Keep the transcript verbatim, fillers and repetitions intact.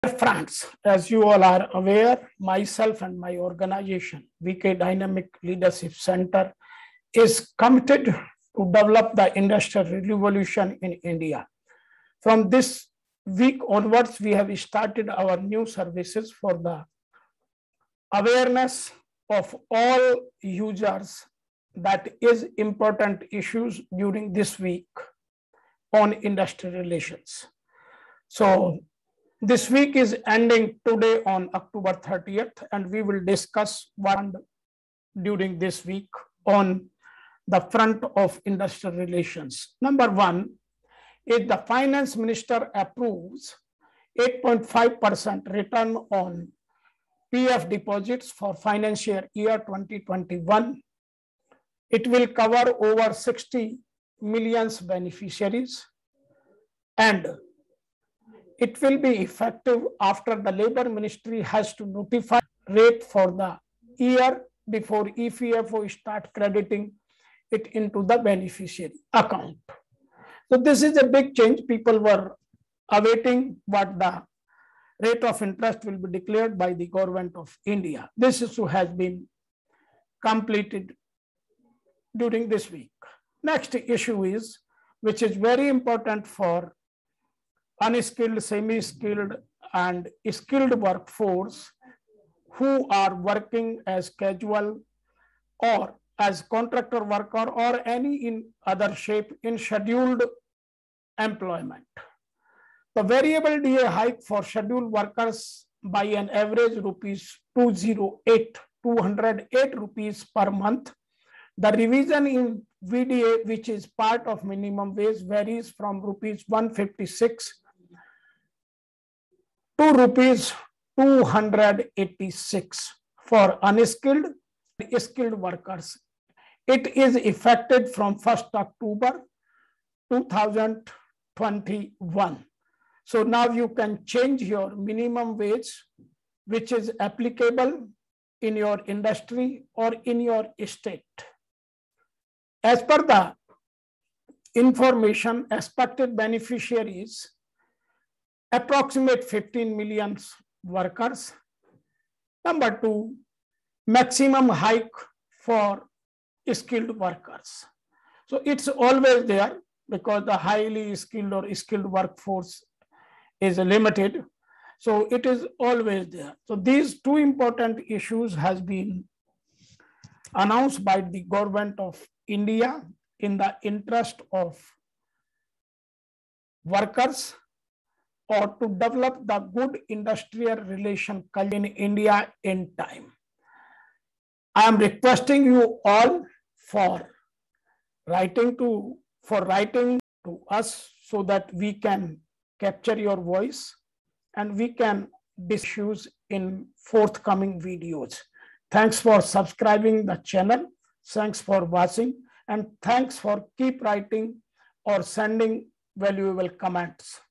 Friends, as you all are aware, myself and my organization, V K Dynamic Leadership Center, is committed to develop the industrial revolution in India. From this week onwards, we have started our new services for the awareness of all users that is important issues during this week on industrial relations. So this week is ending today on October thirtieth, and we will discuss what during this week on the front of industrial relations. Number one, if the finance minister approves eight point five percent return on P F deposits for financial year twenty twenty-one, it will cover over sixty million beneficiaries, and it will be effective after the Labor Ministry has to notify rate for the year before E P F O start crediting it into the beneficiary account. So this is a big change. People were awaiting what the rate of interest will be declared by the government of India. This issue has been completed during this week. Next issue is, which is very important for unskilled, semi-skilled, and skilled workforce who are working as casual or as contractor worker or any in other shape in scheduled employment. The variable D A hike for scheduled workers by an average rupees two hundred eight rupees per month. The revision in V D A, which is part of minimum wage, varies from rupees one fifty-six to rupees two hundred eighty-six for unskilled and skilled workers. It is effective from first October two thousand twenty-one. So now you can change your minimum wage, which is applicable in your industry or in your state. As per the information, expected beneficiaries approximate fifteen million workers. Number two, maximum hike for skilled workers. So it's always there because the highly skilled or skilled workforce is limited. So it is always there. So these two important issues has been announced by the government of India in the interest of workers, or to develop the good industrial relation culture in India in time. I am requesting you all for writing to for writing to us so that we can capture your voice and we can discuss in forthcoming videos. Thanks for subscribing the channel. Thanks for watching, and thanks for keep writing or sending valuable comments.